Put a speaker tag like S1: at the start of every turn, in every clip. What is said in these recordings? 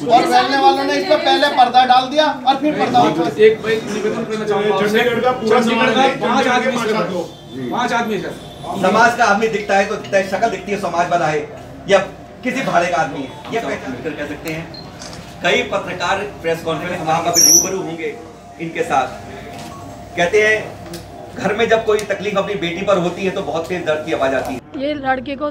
S1: और फैलने वालों ने इस पर पहले पर्दा डाल दिया और फिर पर्दा
S2: एक भाई निवेदन करना चाहूंगा, चंडीगढ़ का पूरा समाज 5 आदमी
S3: समाज का आदमी दिखता है तो दिखता है, शक्ल दिखती है, समाज वाला है या किसी भाड़े का आदमी है, ये पहचान कर कह सकते हैं। कई पत्रकार प्रेस कॉन्फ्रेंस वहां पर रूबरू होंगे इनके साथ, कहते हैं घर में जब कोई तकलीफ अपनी बेटी पर होती है तो बहुत तेज दर्द की आवाज आती है।
S4: ये लड़के को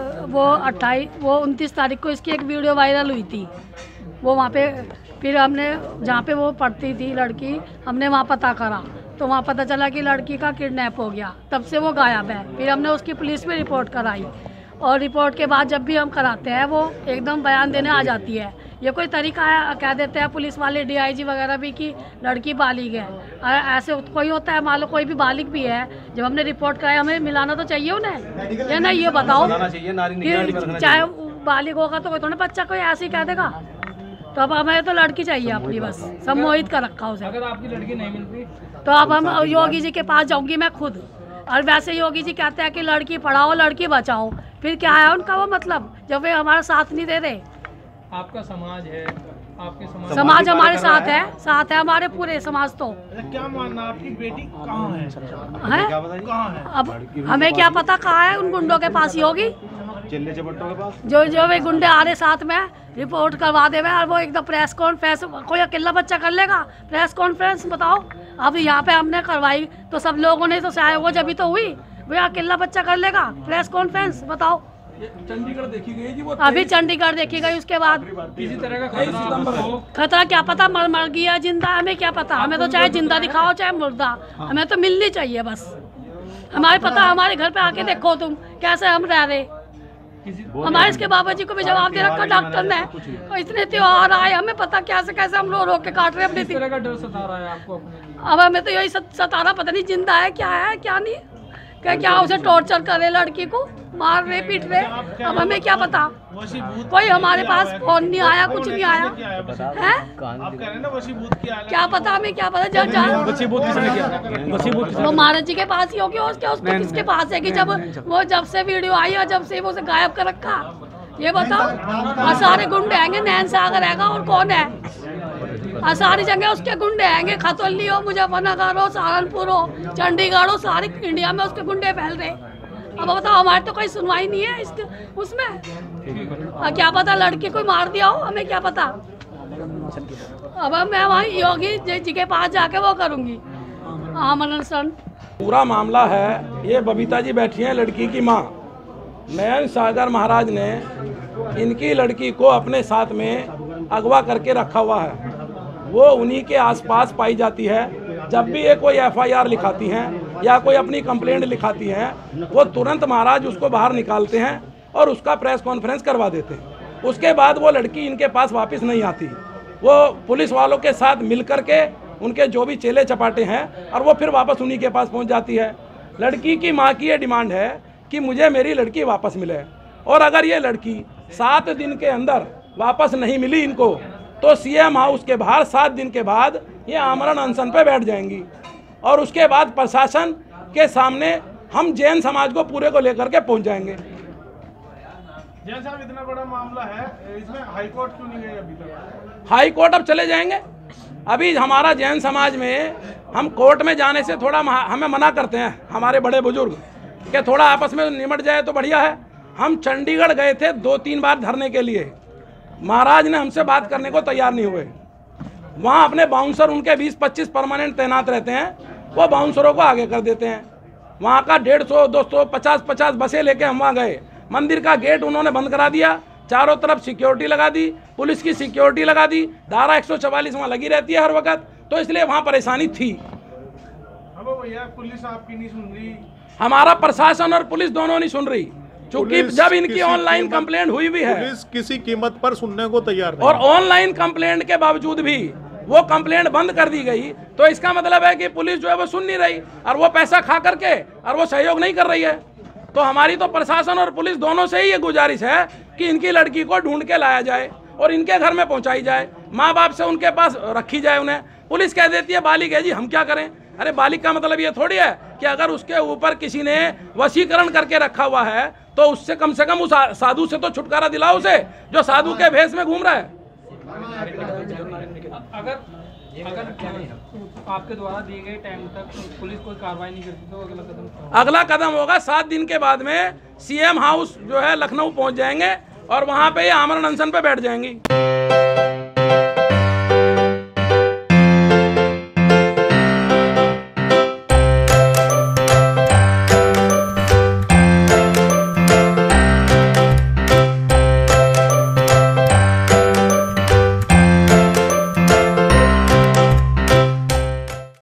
S4: 29 तारीख को इसकी एक वीडियो वायरल हुई थी। वो वहाँ पे फिर हमने जहाँ पे वो पढ़ती थी लड़की, हमने वहाँ पता करा तो वहाँ पता चला कि लड़की का किडनैप हो गया। तब से वो गायब है। फिर हमने उसकी पुलिस में रिपोर्ट कराई और रिपोर्ट के बाद जब भी हम कराते हैं वो एकदम बयान देने आ जाती है। ये कोई तरीका है? कह देते हैं पुलिस वाले, DIG वगैरह भी कि लड़की बालिग है। ऐसे कोई होता है? मान लो कोई भी बालिग भी है, जब हमने रिपोर्ट कराया हमें मिलाना तो चाहिए उन्हें, या नहीं? ये बताओ, चाहे बालिग होगा तो कोई थोड़ा बच्चा कोई ऐसे ही कह देगा। तो अब हमें तो लड़की चाहिए अपनी, बस सम्मोहित कर रखा उसे।
S2: अगर आपकी लड़की नहीं मिलती
S4: तो अब हम योगी जी के पास जाऊंगी मैं खुद। और वैसे योगी जी कहते हैं कि लड़की पढ़ाओ लड़की बचाओ, फिर क्या है उनका वो मतलब, जब वे हमारा साथ नहीं दे रहे।
S2: आपका समाज है, आपके
S4: समाज हमारे साथ है हमारे पूरे समाज। तो
S5: क्या मानना, आपकी बेटी कहाँ है?
S4: कहाँ है? अब हमें क्या पता कहाँ है, उन गुंडों के पास ही होगी,
S5: चिल्ले चपट्टों के पास।
S4: जो वे गुंडे आ रहे साथ में रिपोर्ट करवा दे और वो एकदम प्रेस कॉन्फ्रेंस, कोई अकेला बच्चा कर लेगा प्रेस कॉन्फ्रेंस? बताओ। अब यहाँ पे हमने करवाई तो सब लोगों ने तो शायद वो जब तो हुई, वो अकेला बच्चा कर लेगा प्रेस कॉन्फ्रेंस? बताओ।
S2: चंडीगढ़ देखी गई थी वो,
S4: अभी चंडीगढ़ देखी गई, उसके बाद
S2: किसी तरह का
S4: खतरा क्या पता, मर गया जिंदा, हमें क्या पता। हमें तो चाहे जिंदा दिखाओ चाहे मुर्दा, हमें तो मिलनी चाहिए बस। हमारे पता, हमारे घर पे आके देखो तुम कैसे हम रह रहे। हमारे इसके बाबा जी को भी जवाब दे रखा डॉक्टर ने। और इतने त्योहार आए, हमें पता कैसे कैसे हम रो के काट रहे अपनी।
S2: किस तरह का डर सता रहा है आपको अपने?
S4: अब हमें तो यही सता रहा, पता नहीं जिंदा है क्या है क्या नहीं, क्या उसे टॉर्चर करे, लड़की को मार रहे पीट रहे। अब हमें क्या पता, कोई हमारे पास फोन नहीं आया, कुछ नहीं आया है। क्या पता, हमें क्या पता। वो महाराज जी के पास ही होगी, उसको किसके पास है कि जब से वीडियो आई और जब से वो उसे गायब कर रखा, ये बताओ। और सारे गुंडे आएंगे, नैन सागर आएगा और कौन है, और सारी जगह उसके गुंडे आएंगे। खतौली हो, मुजफ्फरनगर हो, सहारनपुर हो, चंडीगढ़ हो, सारी इंडिया में उसके गुंडे फैल रहे। अब बताओ, हमारे तो कोई सुनवाई नहीं है इसके उसमें। और क्या पता लड़की कोई मार दिया हो, हमें क्या पता। अब मैं वहाँ योगी जी के पास जाके वो करूँगी आमरण।
S6: पूरा मामला है, ये बबीता जी बैठी हैं लड़की की माँ। नयन सागर महाराज ने इनकी लड़की को अपने साथ में अगवा करके रखा हुआ है। वो उन्हीं के आसपास पाई जाती है। जब भी ये कोई FIR लिखाती हैं या कोई अपनी कंप्लेंट लिखाती हैं, वो तुरंत महाराज उसको बाहर निकालते हैं और उसका प्रेस कॉन्फ्रेंस करवा देते हैं। उसके बाद वो लड़की इनके पास वापस नहीं आती। वो पुलिस वालों के साथ मिल कर के उनके जो भी चेले चपाटे हैं और वो फिर वापस उन्हीं के पास पहुंच जाती है। लड़की की माँ की ये डिमांड है कि मुझे मेरी लड़की वापस मिले, और अगर ये लड़की 7 दिन के अंदर वापस नहीं मिली इनको, तो CM हाउस के बाहर 7 दिन के बाद ये आमरण अनशन पे बैठ जाएंगी। और उसके बाद प्रशासन के सामने हम जैन समाज को पूरे को लेकर के पहुंच जाएंगे।
S5: जैन साहब, इतना बड़ा मामला है, इसमें हाई कोर्ट क्यों नहीं गए अभी तक?
S6: हाई कोर्ट अब चले जाएंगे। अभी हमारा जैन समाज में हम कोर्ट में जाने से थोड़ा हमें मना करते हैं हमारे बड़े बुजुर्ग कि थोड़ा आपस में निमट जाए तो बढ़िया है। हम चंडीगढ़ गए थे 2-3 बार धरने के लिए, महाराज ने हमसे बात करने को तैयार नहीं हुए। वहाँ अपने बाउंसर उनके 20-25 परमानेंट तैनात रहते हैं, वो बाउंसरों को आगे कर देते हैं। वहाँ का 150, 200, 50 बसें लेके हम वहाँ गए। मंदिर का गेट उन्होंने बंद करा दिया, चारों तरफ सिक्योरिटी लगा दी, पुलिस की सिक्योरिटी लगा दी। धारा 144 वहाँ लगी रहती है हर वक्त, तो इसलिए वहाँ परेशानी थी।
S5: अब भैया पुलिस आपकी नहीं सुन रही,
S6: हमारा प्रशासन और पुलिस दोनों नहीं सुन रही, क्योंकि जब इनकी ऑनलाइन कंप्लेंट हुई भी है,
S5: पुलिस किसी कीमत पर सुनने को तैयार नहीं।
S6: और ऑनलाइन कंप्लेंट के बावजूद भी वो कंप्लेंट बंद कर दी गई, तो इसका मतलब है कि पुलिस जो है वो सुन नहीं रही और वो पैसा खा करके और वो सहयोग नहीं कर रही है। तो हमारी तो प्रशासन और पुलिस दोनों से ही ये गुजारिश है कि इनकी लड़की को ढूंढ के लाया जाए और इनके घर में पहुंचाई जाए, माँ बाप से उनके पास रखी जाए उन्हें। पुलिस कह देती है बालिग है जी, हम क्या करें। अरे बालिग का मतलब ये थोड़ी है कि अगर उसके ऊपर किसी ने वशीकरण करके रखा हुआ है तो उससे कम से कम उस साधु से तो छुटकारा दिलाओ उसे, जो साधु के भेष में घूम रहा है।
S7: अगर आपके द्वारा दिए गए टाइम तक पुलिस कोई कार्रवाई नहीं करती तो अगला कदम क्या होगा?
S6: अगला कदम होगा 7 दिन के बाद में सीएम हाउस जो है लखनऊ पहुंच जाएंगे और वहां पे ये आमरण अनशन पे बैठ जाएंगी।